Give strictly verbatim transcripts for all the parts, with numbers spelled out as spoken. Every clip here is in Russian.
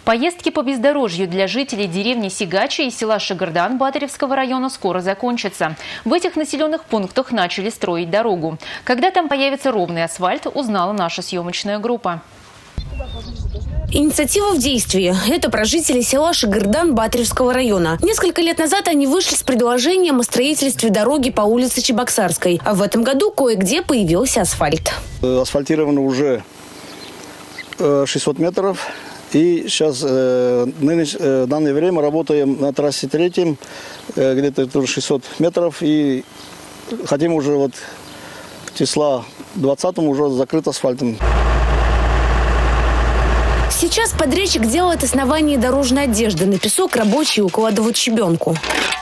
Поездки по бездорожью для жителей деревни Сигачи и села Шыгырдан Батыревского района скоро закончатся. В этих населенных пунктах начали строить дорогу. Когда там появится ровный асфальт, узнала наша съемочная группа. Инициатива в действии. Это про жителей села Шыгырдан Батыревского района. Несколько лет назад они вышли с предложением о строительстве дороги по улице Чебоксарской. А в этом году кое-где появился асфальт. Асфальтировано уже шестьсот метров. И сейчас э, нынеш, э, в данное время работаем на трассе третьем, э, где-то тоже шестьсот метров. И хотим уже вот числа двадцатого уже закрыть асфальтом. Сейчас подрядчик делает основание дорожной одежды. На песок рабочие укладывают щебенку.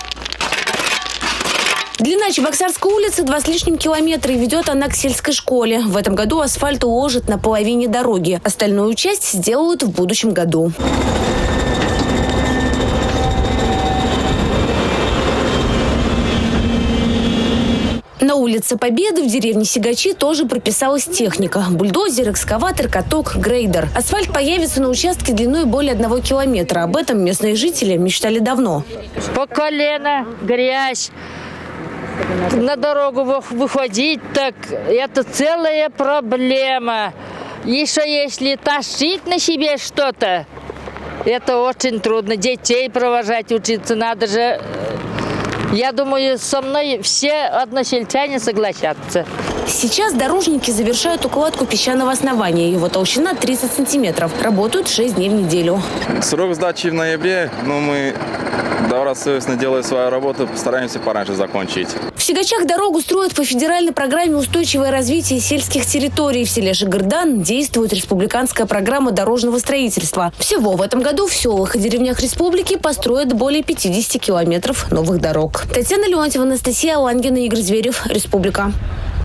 Длина Чебоксарской улицы два с лишним километра, и ведет она к сельской школе. В этом году асфальт уложат на половине дороги. Остальную часть сделают в будущем году. На улице Победы в деревне Сигачи тоже прописалась техника. Бульдозер, экскаватор, каток, грейдер. Асфальт появится на участке длиной более одного километра. Об этом местные жители мечтали давно. По колено, грязь. На дорогу выходить, так это целая проблема. Еще если тащить на себе что-то, это очень трудно. Детей провожать, учиться надо же. Я думаю, со мной все односельчане согласятся. Сейчас дорожники завершают укладку песчаного основания. Его толщина тридцать сантиметров. Работают шесть дней в неделю. Срок сдачи в ноябре, но мы добросовестно делая свою работу, постараемся пораньше закончить. В Сигачах дорогу строят по федеральной программе «Устойчивое развитие сельских территорий». В селе Шыгырдан действует республиканская программа дорожного строительства. Всего в этом году в селах и деревнях республики построят более пятидесяти километров новых дорог. Татьяна Леонтьева, Анастасия Лангина, Игорь Зверев. Республика.